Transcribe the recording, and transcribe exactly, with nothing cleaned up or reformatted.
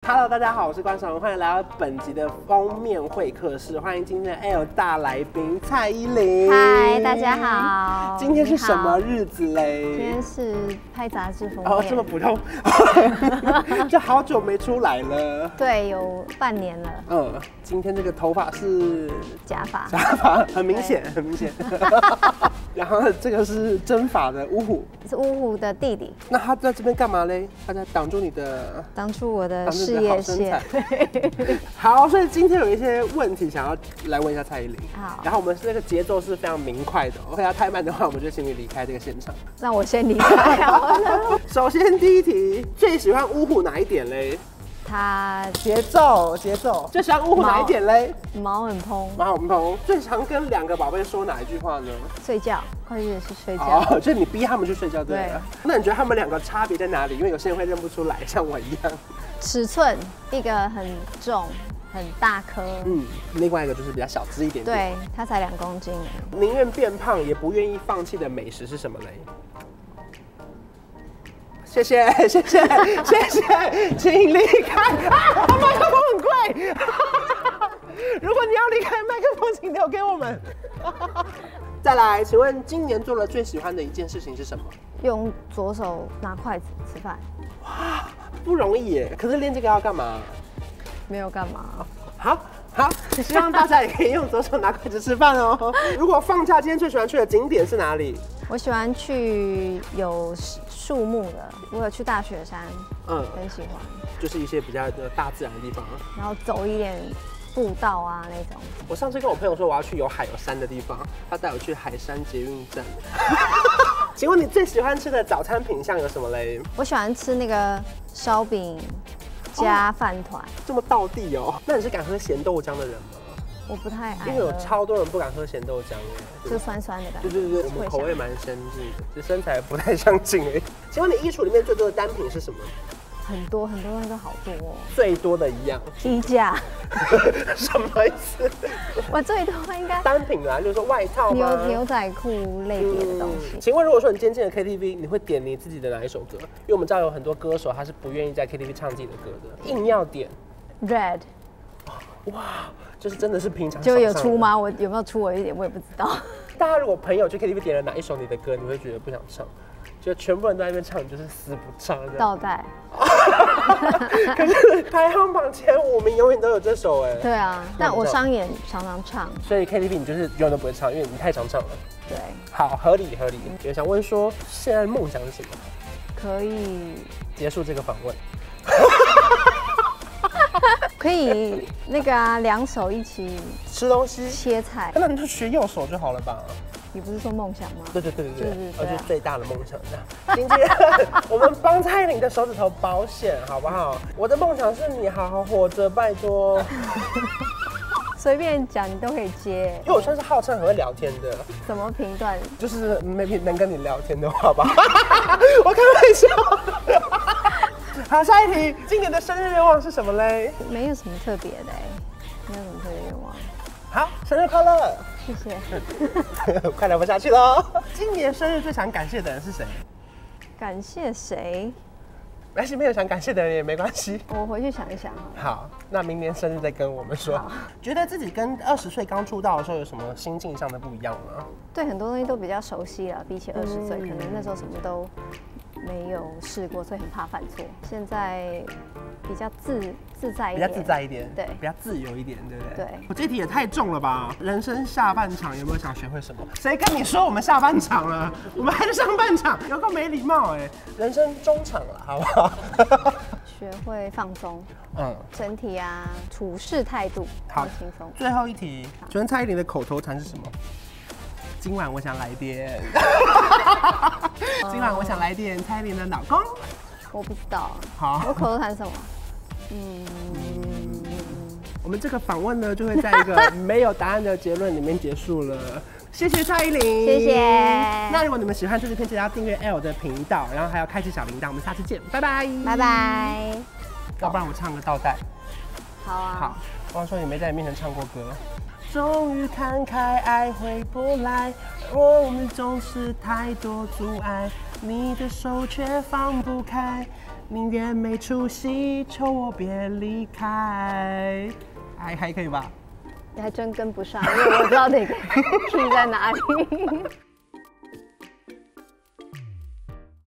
Hello， 大家好，我是关韶文，欢迎来到本集的封面会客室，欢迎今天的 L 大来宾蔡依林。 嗨，大家好。 今天是什么日子嘞？ 今天是拍杂志封面。 哦，这么普通，就好久没出来了。 对，有半年了。 嗯，今天这个头发是假发， 假发很明显，很明显。然后这个是真发的呜呼， 是呜呼的弟弟。 那他在这边干嘛嘞？他在挡住你的， 挡住我的事业线。 好，所以今天有一些问题想要来问一下蔡依林。 好， 然后我们这个节奏是非常明快的，如果要太慢的话，我们就请你离开这个现场。 那我先离开好了。 首先第一题，最喜欢呜呼哪一点嘞？ 他节奏，节奏，最喜欢呜呼哪一点嘞？ 毛很蓬， 毛很蓬。最常跟两个宝贝说哪一句话呢？ 睡觉，快点去睡觉。 哦，就是你逼他们去睡觉，对了。那你觉得他们两个差别在哪里？因为有些人会认不出来，像我一样。 尺寸，一个很重，很大颗， 嗯，另外一个就是比较小只一点点。 对，它才两公斤。 宁愿变胖也不愿意放弃的美食是什么嘞？谢谢谢谢谢谢，请离开啊！麦克风很贵，如果你要离开，麦克风请留给我们。再来，请问今年做了最喜欢的一件事情是什么？ 用左手拿筷子吃饭。 哇，不容易耶！可是练这个要干嘛？ 没有干嘛。 好。好，希望大家也可以用左手拿筷子吃饭哦。如果放假，今天最喜欢去的景点是哪里？ 我喜欢去有树木的，我有去大雪山，嗯，很喜欢， 就是一些比较大自然的地方， 然后走一点步道啊那种。 我上次跟我朋友说我要去有海有山的地方，他带我去海山捷运站。请问你最喜欢吃的早餐品项有什么嘞？ 我喜欢吃那个烧饼加饭团， 这么道地哦。那你是敢喝咸豆浆的人吗？ 我不太爱， 因为有超多人不敢喝咸豆浆耶， 就酸酸的感觉。 对对对，我们口味蛮相近的，只身材不太相近而已。请问你衣橱里面最多的单品是什么？ 很多很多东西都好多哦。 最多的一样， 衣架。 什么意思？ 我最多应该单品啦，就是说外套吗？ 牛牛仔裤类别的东西。 嗯、请问，如果说你今天进了 K T V， 你会点你自己的哪一首歌？因为我们知道有很多歌手他是不愿意在 K T V 唱自己的歌的，硬要点 Red。 哇，就是真的是平常就有出吗？我有没有出我一点我也不知道。 大家如果朋友去 K T V 点了哪一首你的歌，你会觉得不想唱？就全部人都在那边唱，你就是死不唱这样。 倒带。 可是排行榜前五名永远都有这首哎。 对啊，但我商演常常唱。 所以 K T V 你就是永远都不会唱，因为你太常唱了。 对。 好，合理合理。也想问说，现在的梦想是什么？ 可以结束这个访问。 可以那个啊，两手一起吃东西、 切菜。 那你就学右手就好了吧？ 你不是说梦想吗？ 对对对对对， 而且最大的梦想这样。今天我们帮蔡依林的手指头保险，好不好？我的梦想是你好好活着，拜托。 随便讲你都可以接， 因为我算是号称很会聊天的。 怎么评断？ 就是 maybe 能跟你聊天的话吧。我开玩笑。好，下一题，今年的生日愿望是什么嘞？ 没有什么特别的哎，没有什么特别愿望。 好，生日快乐！ 谢谢。 快聊不下去喽。今年生日最想感谢的人是谁？ 感谢谁？ 没关系，没有想感谢的人也没关系。 我回去想一想。 好，那明年生日再跟我们说。觉得自己跟二十岁刚出道的时候有什么心境上的不一样吗？ 对，很多东西都比较熟悉了，比起二十岁，可能那时候什么都没有试过，所以很怕犯错。现在比较自自在一点， 比较自在一点， 对， 比较自由一点，对不对？ 对。 我这题也太重了吧！人生下半场有没有想学会什么？谁跟你说我们下半场了？我们还是上半场，有够没礼貌哎！人生中场了，好不好？ 学会放松， 嗯， 整体啊，处事态度好轻松。 最后一题，请问蔡依林的口头禅是什么？今晚我想来点。今晚我想来点蔡依林的老公。 我不知道。 好， 我口头禅什么？嗯， 我们这个访问呢，就会在一个没有答案的结论里面结束了。谢谢蔡依林， 谢谢。 那如果你们喜欢这支片，记得要订阅 L 的频道，然后还要开启小铃铛。我们下次见，拜拜， 拜拜。 要不然我唱个倒带。 好啊。 好，忘说你没在你面前唱过歌。终于看开，爱回不来，我们总是太多阻碍，你的手却放不开。 宁愿没出息，求我别离开。还还可以吧？ 你还真跟不上，因为我知道哪个 key 在哪里。